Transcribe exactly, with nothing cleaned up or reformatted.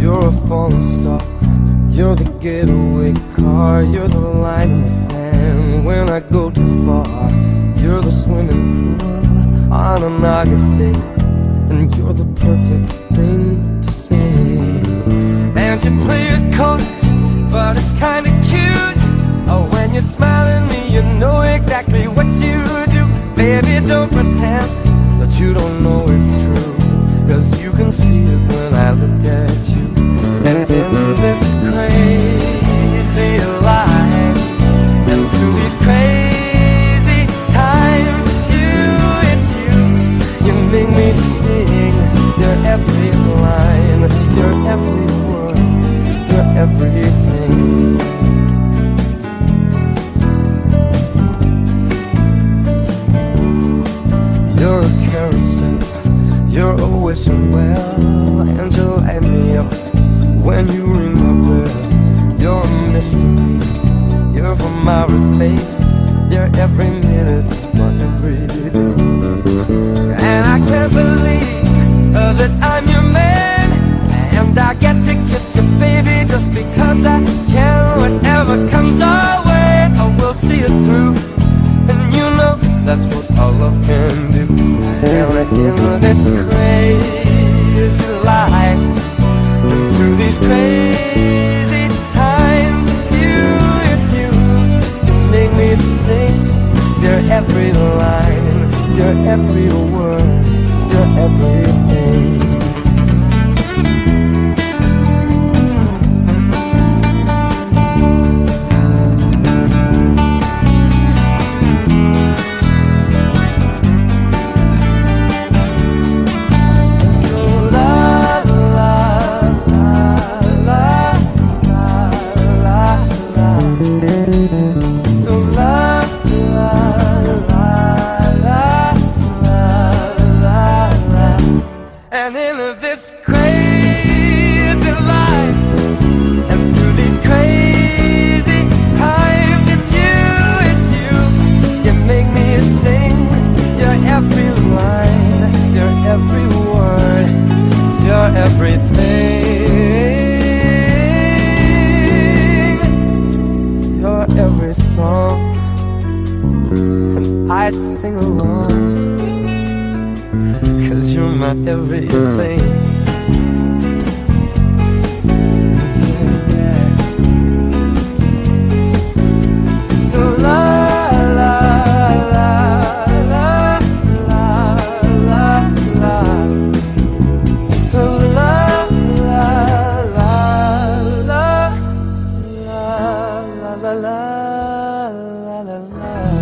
You're a falling star, you're the getaway car, you're the line in the sand when I go too far. You're the swimming pool on an August day, and you're the perfect thing to say. And you play it cold, but it's kinda cute. Oh, when you smile at me, you know exactly what you do. Baby, don't pretend that you don't know it's true, 'cause you can see it when I look at you. And in this crazy life, and through these crazy times, it's you, it's you. You make me sing your every line, your every word, your everything. You're a carousel, you're always so well, and you light me up when you ring my bell. You're a mystery, you're from outer space, you're every minute of my everyday. And I can't believe uh, that I'm your man, and I get to kiss you, baby, just because I can. Whatever comes our way, I will see it through, and you know that's what our love can do. And in this crazy life, and through these crazy times, it's you, it's you. You make me sing your every line, your every word, your everything. And in this crazy life, and through these crazy times, it's you, it's you. You make me sing your every line, your every word, your everything, your every song. And I sing along, 'cause you're my everything. Yeah, yeah. So la la la la la la la. So la la la la la la la la la la.